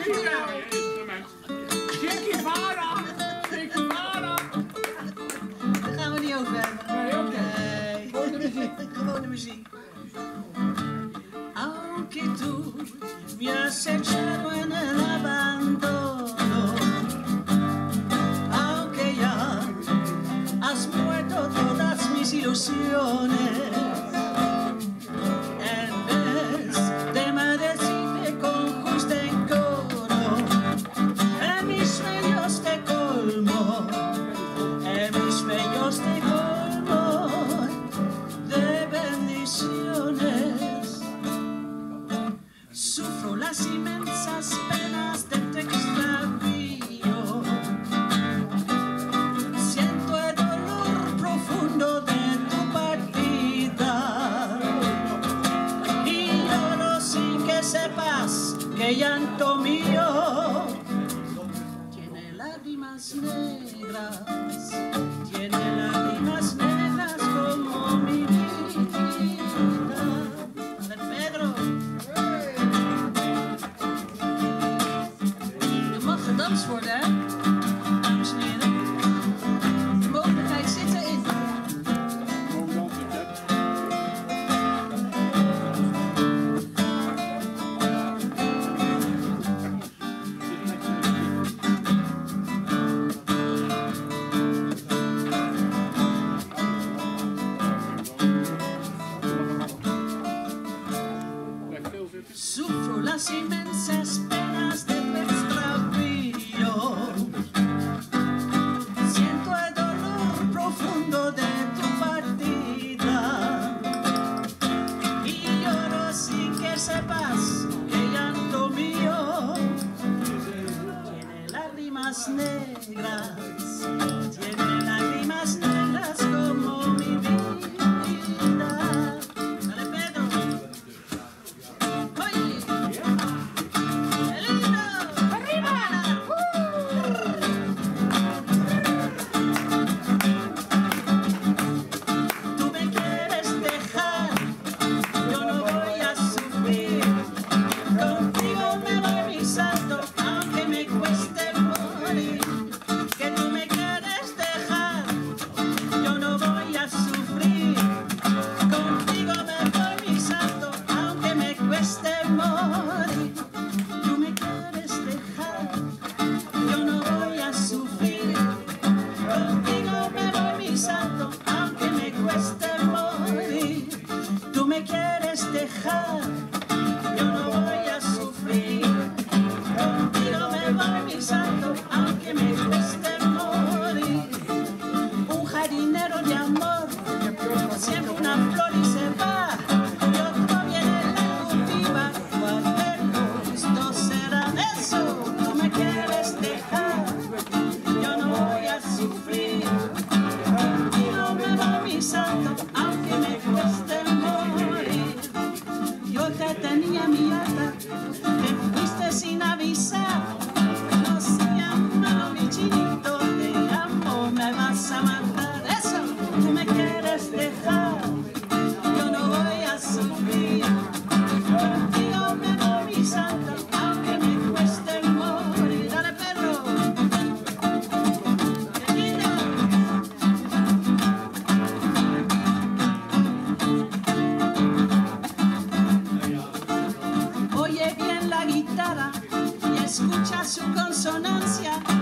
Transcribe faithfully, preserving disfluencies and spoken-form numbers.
Chickie vader! Chickie vader! Daar gaan we niet over hebben. Nee, oké. Nee. Gewoon de muziek. Gewoon de muziek. Aunque tú me has echado en el abandono, aunque ya has muerto todas mis ilusiones, en vez de maldecirte con justa encono, en mis sueños te colmo, en mis sueños te colmo de bendiciones. Sufro las inmensas penas de tu extravío, siento el dolor profundo de tu partida y lloro sin que sepas que llanto mío tiene lágrimas negras, tiene lágrimas negras como mi vida. A ver, Pedro. Gedanst worden, hè? Dames en heren. De mogelijkheid zit erin. Sufro las inmensas penas de tu extravío, siento el dolor profundo de tu partida y lloro sin que sepas que llanto mío tiene lágrimas negras, tiene lágrimas negras como mi vida. Dale, Pedro. Escucha su consonancia.